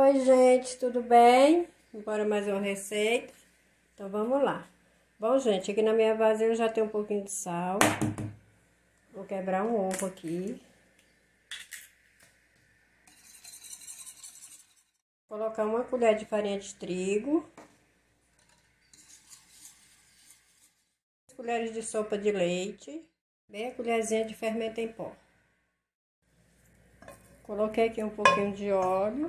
Oi, gente, tudo bem? Bora mais uma receita? Então, vamos lá. Bom, gente, aqui na minha vasilha eu já tenho um pouquinho de sal. Vou quebrar um ovo aqui. Colocar uma colher de farinha de trigo. 2 colheres de sopa de leite. Meia colherzinha de fermento em pó. Coloquei aqui um pouquinho de óleo.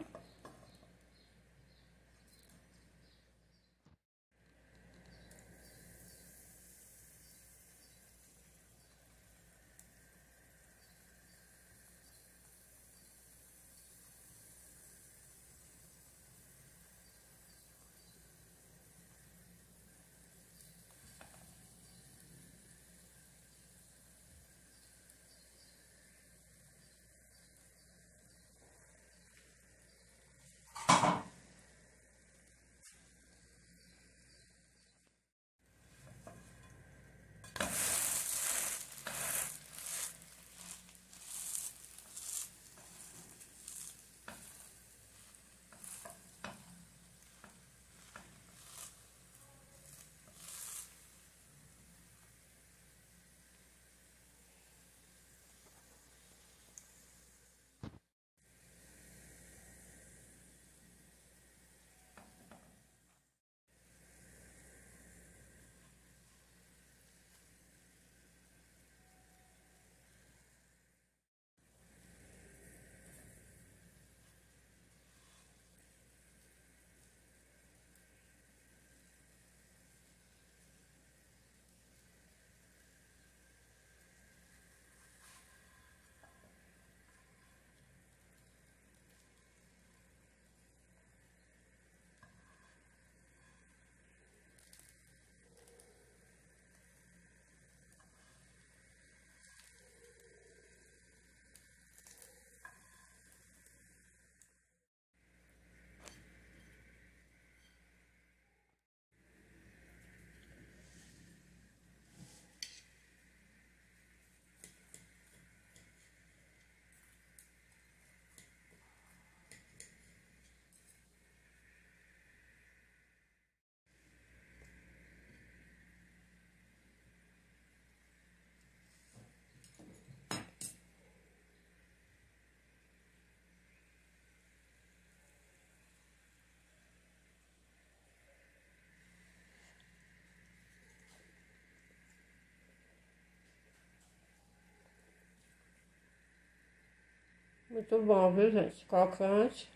Muito bom, viu, gente? Crocante.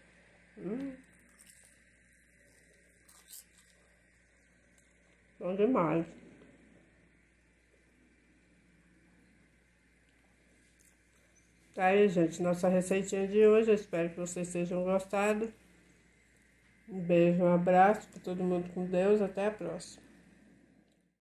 Bom demais. Tá aí, gente, nossa receitinha de hoje. Eu espero que vocês tenham gostado. Um beijo, um abraço para todo mundo com Deus. Até a próxima.